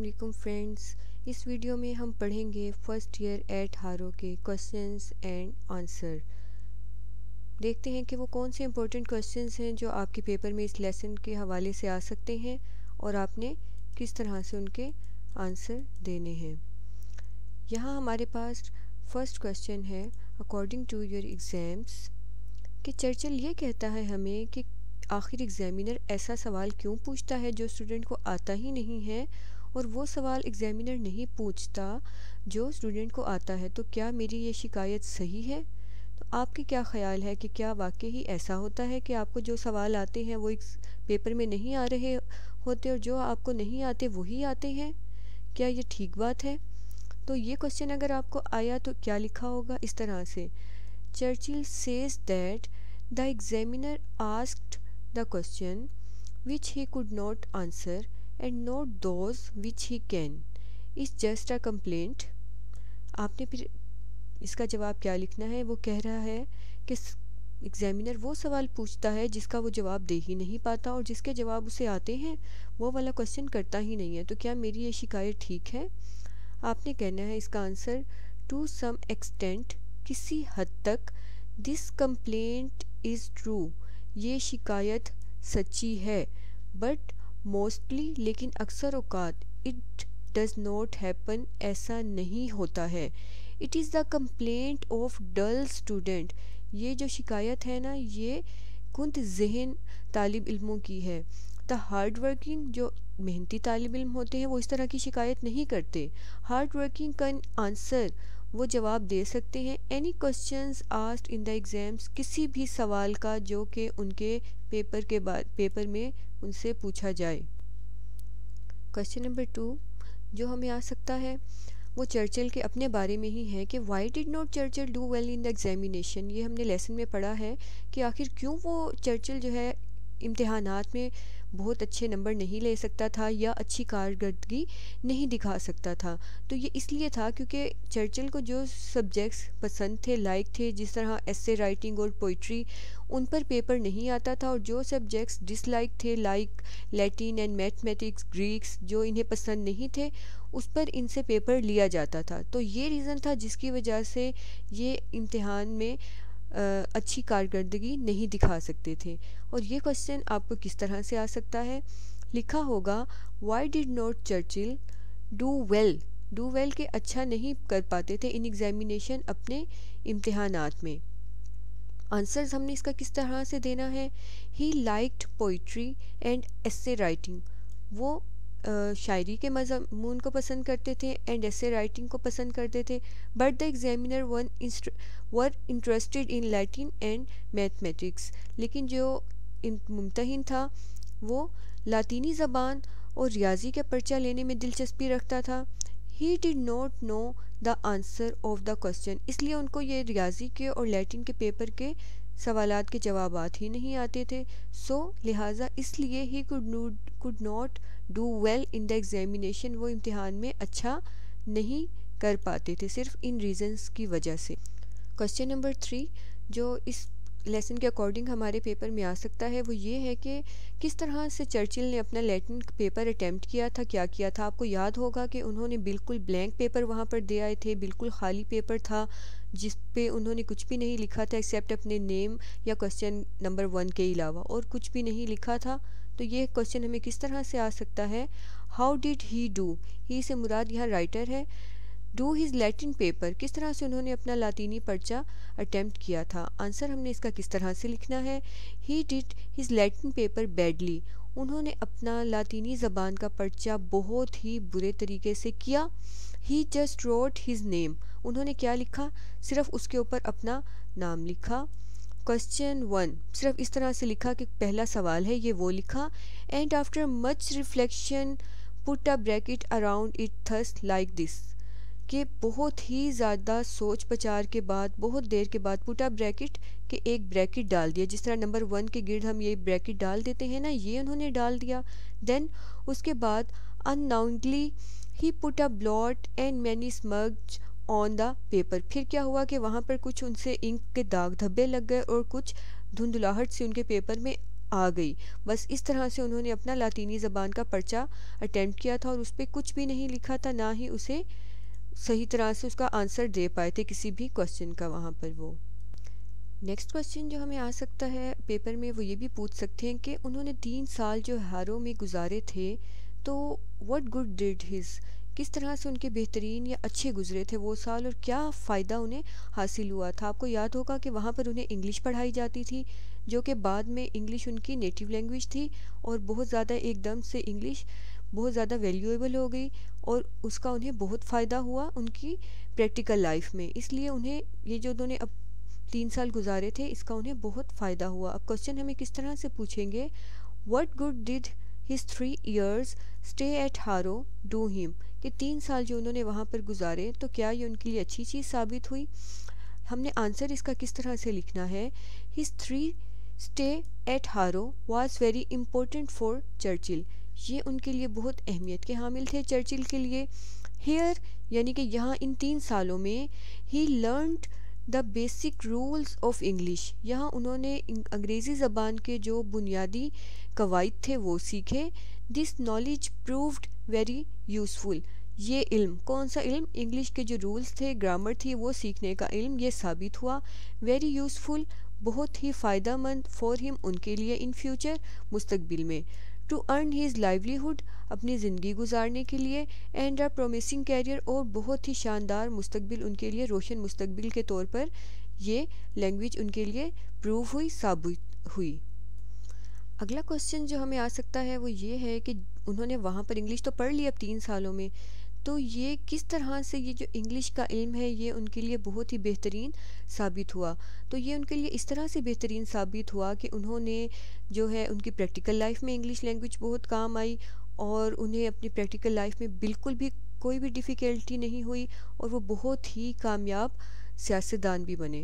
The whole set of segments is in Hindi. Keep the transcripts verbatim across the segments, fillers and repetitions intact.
वालेकुम फ्रेंड्स। इस वीडियो में हम पढ़ेंगे फर्स्ट ईयर एट हारो के क्वेश्चंस एंड आंसर। देखते हैं कि वो कौन से इंपॉर्टेंट क्वेश्चंस हैं जो आपके पेपर में इस लेसन के हवाले से आ सकते हैं और आपने किस तरह से उनके आंसर देने हैं। यहाँ हमारे पास फर्स्ट क्वेश्चन है, अकॉर्डिंग टू योर एग्ज़ाम्स, कि चर्चिल ये कहता है हमें कि आखिर एग्ज़ामिनर ऐसा सवाल क्यों पूछता है जो स्टूडेंट को आता ही नहीं है, और वो सवाल एग्ज़ामिनर नहीं पूछता जो स्टूडेंट को आता है। तो क्या मेरी ये शिकायत सही है? तो आपके क्या ख्याल है कि क्या वाकई ही ऐसा होता है कि आपको जो सवाल आते हैं वो पेपर में नहीं आ रहे होते और जो आपको नहीं आते वही आते हैं? क्या ये ठीक बात है? तो ये क्वेश्चन अगर आपको आया तो क्या लिखा होगा इस तरह से, Churchill says that the examiner asked the question which he could not answer and not those which he can. Is just a complaint. आपने फिर इसका जवाब क्या लिखना है? वो कह रहा है कि एग्ज़ामिनर वो सवाल पूछता है जिसका वो जवाब दे ही नहीं पाता और जिसके जवाब उसे आते हैं वो वाला क्वेश्चन करता ही नहीं है। तो क्या मेरी ये शिकायत ठीक है? आपने कहना है इसका आंसर, टू सम एक्सटेंट, किसी हद तक, दिस कंप्लेंट इज़ ट्रू, ये शिकायत सच्ची है, बट मोस्टली, लेकिन अक्सर औकात, इट डज़ नॉट हैपन, ऐसा नहीं होता है। It is the complaint of dull student, ये जो शिकायत है ना ये कुंद जहन तालिब इल्मों की है। द हार्ड वर्किंग, जो मेहनती तालिब इल्म होते हैं वो इस तरह की शिकायत नहीं करते। हार्ड वर्किंग कैन आंसर, वो जवाब दे सकते हैं, any questions asked in the exams, किसी भी सवाल का जो कि उनके पेपर के बाद पेपर में उनसे पूछा जाए। क्वेश्चन नंबर टू जो हमें आ सकता है वो चर्चिल के अपने बारे में ही है कि why did not Churchill do well in the examination. ये हमने लेसन में पढ़ा है कि आखिर क्यों वो चर्चिल जो है इम्तिहानात में बहुत अच्छे नंबर नहीं ले सकता था या अच्छी कारकर्दगी नहीं दिखा सकता था। तो ये इसलिए था क्योंकि चर्चिल को जो सब्जेक्ट्स पसंद थे, लाइक थे, जिस तरह एसे राइटिंग और पोइट्री, उन पर पेपर नहीं आता था, और जो सब्जेक्ट्स डिसलाइक थे like Latin and mathematics, Greeks, जो इन्हें पसंद नहीं थे, उस पर इनसे पेपर लिया जाता था। तो ये रीज़न था जिसकी वजह से ये इम्तिहान में आ, अच्छी कारकर्दगी नहीं दिखा सकते थे। और ये क्वेश्चन आपको किस तरह से आ सकता है? लिखा होगा, why did not Churchill do well, do well के अच्छा नहीं कर पाते थे इन एग्जामिनेशन, अपने इम्तिहानात में। आंसर्स हमने इसका किस तरह से देना है? He liked poetry and essay writing, वो Uh, शायरी के मज़मून को पसंद करते थे एंड ऐसे राइटिंग को पसंद करते थे, but the examiner one were interested in Latin and mathematics, लेकिन जो मुमतहिन था वो लातीनी ज़बान और रियाजी का पर्चा लेने में दिलचस्पी रखता था। He did not know the answer of the question, इसलिए उनको ये रियाजी के और लैटिन के पेपर के सवालात के जवाबात ही नहीं आते थे। सो so, लिहाजा इसलिए he could could not do well in the examination, वो इम्तिहान में अच्छा नहीं कर पाते थे सिर्फ इन रीजंस की वजह से। क्वेश्चन नंबर थ्री जो इस लेसन के अकॉर्डिंग हमारे पेपर में आ सकता है वो ये है कि किस तरह से चर्चिल ने अपना लैटिन पेपर अटैम्प्ट किया था, क्या किया था। आपको याद होगा कि उन्होंने बिल्कुल ब्लैंक पेपर वहाँ पर दे आए थे, बिल्कुल खाली पेपर था जिस पे उन्होंने कुछ भी नहीं लिखा था एक्सेप्ट अपने नेम या क्वेश्चन नंबर वन के अलावा, और कुछ भी नहीं लिखा था। तो ये क्वेश्चन हमें किस तरह से आ सकता है? How did he do, he से मुराद यहाँ राइटर है, डू हिज लैटिन पेपर, किस तरह से उन्होंने अपना लातीनी पर्चा अटैम्प्ट किया था। आंसर हमने इसका किस तरह से लिखना है? He did his Latin paper badly, उन्होंने अपना लातीनी ज़बान का पर्चा बहुत ही बुरे तरीके से किया। He just wrote his name, उन्होंने क्या लिखा? सिर्फ उसके ऊपर अपना नाम लिखा। क्वेश्चन वन सिर्फ इस तरह से लिखा कि पहला सवाल है ये वो लिखा, and after much reflection put a bracket around it thus like this, कि बहुत ही ज़्यादा सोच विचार के बाद, बहुत देर के बाद, पुटा ब्रैकेट के एक ब्रैकेट डाल दिया, जिस तरह नंबर वन के गिर्द हम ये ब्रैकेट डाल देते हैं ना, ये उन्होंने डाल दिया। देन उसके बाद unaccountably he put a blot and many smudged on the paper, फिर क्या हुआ कि वहाँ पर कुछ उनसे इंक के दाग धब्बे लग गए और कुछ धुंधलाहट से उनके पेपर में आ गई। बस इस तरह से उन्होंने अपना लातीनी ज़बान का पर्चा अटेम्प्ट किया था और उस पर कुछ भी नहीं लिखा था, ना ही उसे सही तरह से उसका आंसर दे पाए थे किसी भी क्वेश्चन का वहाँ पर वो। नेक्स्ट क्वेश्चन जो हमें आ सकता है पेपर में, वो ये भी पूछ सकते हैं कि उन्होंने तीन साल जो हैरो में गुजारे थे, तो व्हाट गुड डिड हिज, किस तरह से उनके बेहतरीन या अच्छे गुजरे थे वो साल और क्या फ़ायदा उन्हें हासिल हुआ था। आपको याद होगा कि वहाँ पर उन्हें इंग्लिश पढ़ाई जाती थी, जो कि बाद में इंग्लिश उनकी नेटिव लैंग्वेज थी और बहुत ज़्यादा एकदम से इंग्लिश बहुत ज़्यादा वैल्यूएबल हो गई और उसका उन्हें बहुत फ़ायदा हुआ उनकी प्रैक्टिकल लाइफ में। इसलिए उन्हें ये जो उन्होंने अब तीन साल गुजारे थे, इसका उन्हें बहुत फ़ायदा हुआ। अब क्वेश्चन हमें किस तरह से पूछेंगे, what good did his three years stay at Harrow do him, कि तीन साल जो उन्होंने वहाँ पर गुजारे तो क्या ये उनके लिए अच्छी चीज़ साबित हुई। हमने आंसर इसका किस तरह से लिखना है, his three stay at Harrow was very important for Churchill, ये उनके लिए बहुत अहमियत के हामिल थे चर्चिल के लिए। हेयर यानी कि यहाँ इन तीन सालों में he learned the basic rules of English, यहाँ उन्होंने अंग्रेज़ी ज़बान के जो बुनियादी कवायद थे वो सीखे। This knowledge proved very useful, ये इल्म, कौन सा इल्म, इंग्लिश के जो रूल्स थे, ग्रामर थी, वो सीखने का इल्म, ये साबित हुआ। वेरी यूज़फुल, बहुत ही फ़ायदा मंद, फॉर हिम, उनके लिए, इन फ्यूचर, मुस्तकबिल में, टू अर्न हीज़ लाइवलीहुड, अपनी ज़िंदगी गुजारने के लिए, एंड अ प्रोमिसिंग कैरियर, और बहुत ही शानदार मुस्तकबिल उनके लिए, रोशन मुस्तकबिल के तौर पर ये लैंग्वेज उनके लिए प्रूव हुई, साबित हुई। अगला क्वेश्चन जो हमें आ सकता है वो ये है कि उन्होंने वहाँ पर इंग्लिश तो पढ़ ली अब तीन सालों में, तो ये किस तरह से ये जो इंग्लिश का इल्म है ये उनके लिए बहुत ही बेहतरीन साबित हुआ। तो ये उनके लिए इस तरह से बेहतरीन साबित हुआ कि उन्होंने जो है उनकी प्रैक्टिकल लाइफ में इंग्लिश लैंग्वेज बहुत काम आई और उन्हें अपनी प्रैक्टिकल लाइफ में बिल्कुल भी कोई भी डिफ़िकल्टी नहीं हुई और वो बहुत ही कामयाब सियासतदान भी बने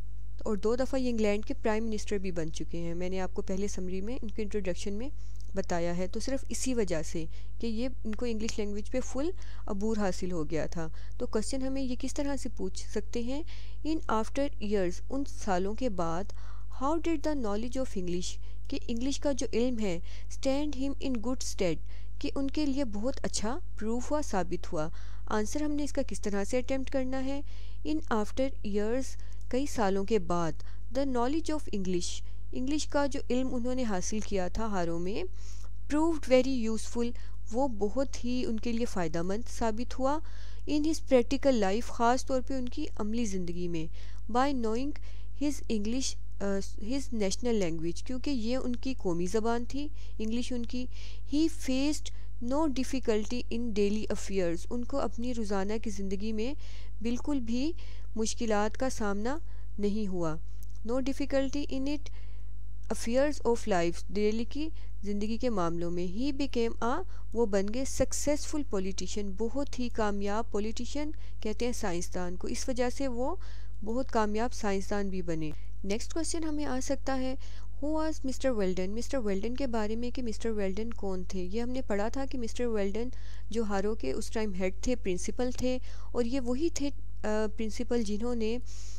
और दो दफ़ा ये इंग्लैंड के प्राइम मिनिस्टर भी बन चुके हैं। मैंने आपको पहले समरी में इनके इंट्रोडक्शन में बताया है, तो सिर्फ इसी वजह से कि ये इनको इंग्लिश लैंग्वेज पे फुल अबूर हासिल हो गया था। तो क्वेश्चन हमें ये किस तरह से पूछ सकते हैं, इन आफ्टर ईयर्स, उन सालों के बाद, how did the knowledge of English, कि इंग्लिश का जो इल्म है, stand him in good stead, कि उनके लिए बहुत अच्छा प्रूफ हुआ, साबित हुआ। आंसर हमने इसका किस तरह से अटेम्प्ट करना है, इन आफ्टर ईयर्स, कई सालों के बाद, the knowledge of English, English का जो इल्म उन्होंने हासिल किया था हारों में, प्रूव्ड वेरी यूज़फुल, वो बहुत ही उनके लिए फ़ायदा मंद साबित हुआ, इन हिज प्रैक्टिकल लाइफ, ख़ास तौर पे उनकी अमली ज़िंदगी में, by knowing his English his national language, क्योंकि ये उनकी कौमी ज़बान थी इंग्लिश उनकी। He faced no difficulty in daily affairs, उनको अपनी रोज़ाना की ज़िंदगी में बिल्कुल भी मुश्किलात का सामना नहीं हुआ। No difficulty in it affairs of life, daily की ज़िंदगी के मामलों में। ही बिकेम आ, वो बन गए सक्सेसफुल पॉलिटिशियन, बहुत ही कामयाब पॉलिटिशियन कहते हैं साइंसदान को, इस वजह से वो बहुत कामयाब साइंसदान भी बने। नेक्स्ट क्वेश्चन हमें आ सकता है, who was mister Welldon, mister Welldon के बारे में कि मिस्टर वेल्डन कौन थे। ये हमने पढ़ा था कि मिस्टर वेल्डन जो हारो के उस टाइम हेड थे, प्रिंसिपल थे, और ये वही थे प्रिंसिपल जिन्होंने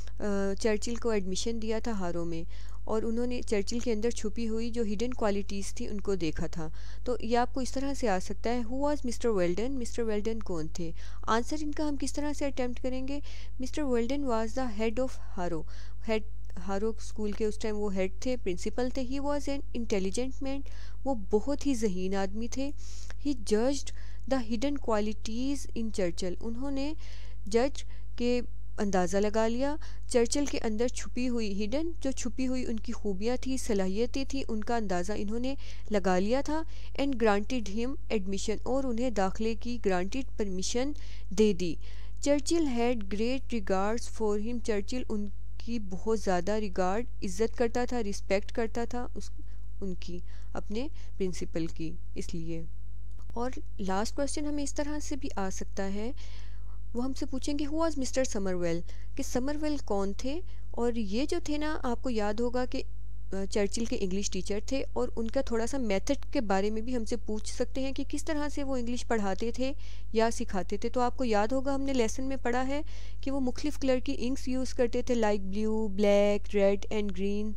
चर्चिल को एडमिशन दिया था हारो में, और उन्होंने चर्चिल के अंदर छुपी हुई जो हिडन क्वालिटीज़ थी उनको देखा था। तो ये आपको इस तरह से आ सकता है, who was mister Welldon, mister Welldon कौन थे। आंसर इनका हम किस तरह से अटेम्प्ट करेंगे, mister Welldon was the head of Harrow, head Harrow school के उस टाइम वो हेड थे, प्रिंसिपल थे। He was an intelligent man, वो बहुत ही जहीन आदमी थे। He judged the hidden qualities in Churchill, उन्होंने जज के अंदाज़ा लगा लिया चर्चिल के अंदर छुपी हुई, हिडन जो छुपी हुई उनकी खूबियाँ थी, सलाहियतें थी, उनका अंदाज़ा इन्होंने लगा लिया था। एंड ग्रांटेड हिम एडमिशन, और उन्हें दाखिले की ग्रांटेड परमिशन दे दी। Churchill had great regards for him, Churchill उनकी बहुत ज़्यादा रिगार्ड, इज़्ज़त करता था, रिस्पेक्ट करता था उस उनकी, अपने प्रिंसिपल की, इसलिए। और लास्ट क्वेश्चन हमें इस तरह से भी आ सकता है, वो हमसे पूछेंगे हु वाज मिस्टर समरवेल, कि समरवेल कौन थे। और ये जो थे ना, आपको याद होगा कि चर्चिल के इंग्लिश टीचर थे, और उनका थोड़ा सा मेथड के बारे में भी हमसे पूछ सकते हैं कि किस तरह से वो इंग्लिश पढ़ाते थे या सिखाते थे। तो आपको याद होगा हमने लेसन में पढ़ा है कि वो मुख्तलिफ़ कलर की इंक्स यूज़ करते थे, like blue, black, red and green,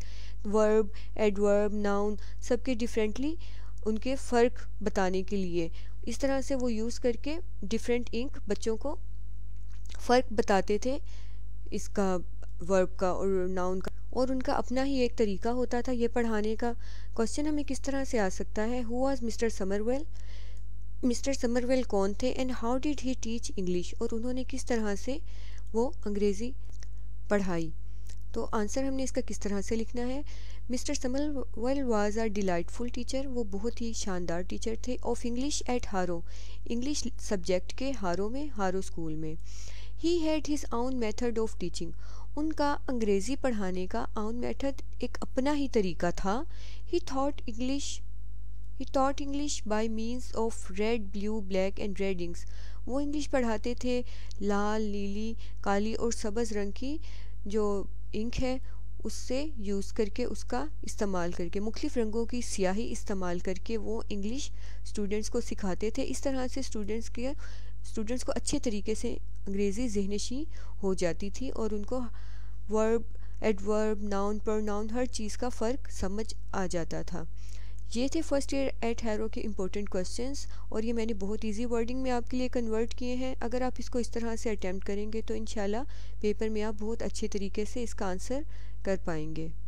verb, adverb, noun सबके डिफरेंटली उनके फ़र्क बताने के लिए इस तरह से वो यूज़ करके डिफरेंट इंक बच्चों को फ़र्क बताते थे इसका, वर्ब का और नाउन का, और उनका अपना ही एक तरीका होता था ये पढ़ाने का। क्वेश्चन हमें किस तरह से आ सकता है, who was mister Somervell, mister Somervell कौन थे, and how did he teach English, और उन्होंने किस तरह से वो अंग्रेज़ी पढ़ाई। तो आंसर हमने इसका किस तरह से लिखना है, mister Somervell was a delightful teacher, वो बहुत ही शानदार टीचर थे, of English at Harrow, English subject के हारो में, हारो स्कूल में। He had his own method of teaching, उनका अंग्रेज़ी पढ़ाने का आउन मेथड एक अपना ही तरीका था। He thought English he taught English by means of red, blue, black and red inks, वो इंग्लिश पढ़ाते थे लाल, नीली, काली और सब्ज़ रंग की जो इंक है उससे यूज़ करके, उसका इस्तेमाल करके, मुख्तलिफ़ रंगों की स्याही इस्तेमाल करके वो इंग्लिश स्टूडेंट्स को सिखाते थे। इस तरह से स्टूडेंट्स के स्टूडेंट्स को अच्छे तरीके से अंग्रेज़ी ज़हनशी हो जाती थी और उनको वर्ब, एडवर्ब, नाउन, प्रोनाउन हर चीज़ का फ़र्क समझ आ जाता था। ये थे फर्स्ट ईयर एट हैरो के इम्पोर्टेंट क्वेश्चंस और ये मैंने बहुत इजी वर्डिंग में आपके लिए कन्वर्ट किए हैं। अगर आप इसको इस तरह से अटैम्प्ट करेंगे तो इंशाल्लाह पेपर में आप बहुत अच्छे तरीके से इसका आंसर कर पाएंगे।